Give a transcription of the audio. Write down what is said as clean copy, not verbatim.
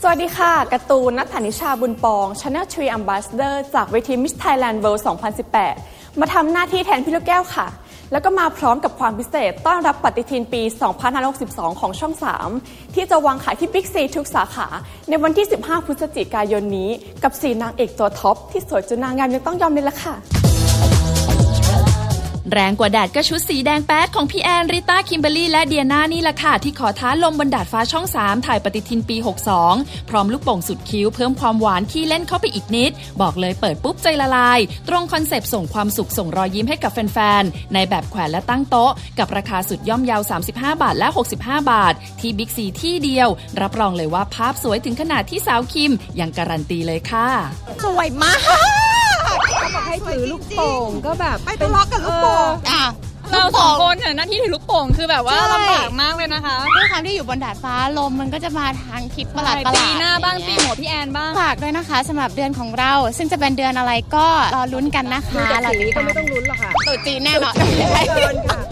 วัสดีค่ะการ์ตูนณัฐฐานิชาบุญปอง Channel 3 Ambassador จากเวที Miss Thailand World 2018 มาทำหน้าที่แทนพี่ลูกแก้วค่ะแล้วก็มาพร้อมกับความพิเศษต้อนรับปฏิทินปี 2562 ของช่อง 3 ที่จะวางขายที่ Big C ทุกสาขาในวันที่ 15 พฤศจิกายนนี้กับ 4 นางเอกตัวท็อปที่สวยจนนางงามยังต้องยอมเลยล่ะค่ะแรงกว่าแดดก็ชุดสีแดงแป๊ดของพี่แอนริต้าคิมเบอร์รี่และเดียนานี่แหละค่ะที่ขอท้าลมบนดาดฟ้าช่อง 3ถ่ายปฏิทินปี 62พร้อมลูกโป่งสุดคิ้วเพิ่มความหวานขี้เล่นเข้าไปอีกนิดบอกเลยเปิดปุ๊บใจละลายตรงคอนเซปต์ส่งความสุขส่งรอยยิ้มให้กับแฟนๆในแบบแขวนและตั้งโต๊ะกับราคาสุดย่อมเยา35 บาทและ65 บาทที่บิ๊กซีที่เดียวรับรองเลยว่าภาพสวยถึงขนาดที่สาวคิมยังการันตีเลยค่ะสวยมากเขาบอกให้ถือลูกโป่งก็แบบไม่ทะเลาะกับลูกโป่งเราสองคนเนี่ยหน้าที่ถือลูกโป่งคือแบบว่าลำบากมากเลยนะคะด้วยความที่อยู่บนดาดฟ้าลมมันก็จะมาทางทิศประหลาดตีหน้าบ้างตีหัวพี่แอนบ้างฝากด้วยนะคะสำหรับเดือนของเราซึ่งจะเป็นเดือนอะไรก็รอลุ้นกันนะคะเราก็ไม่ต้องลุ้นหรอกค่ะตุ๊จีนแน่นอน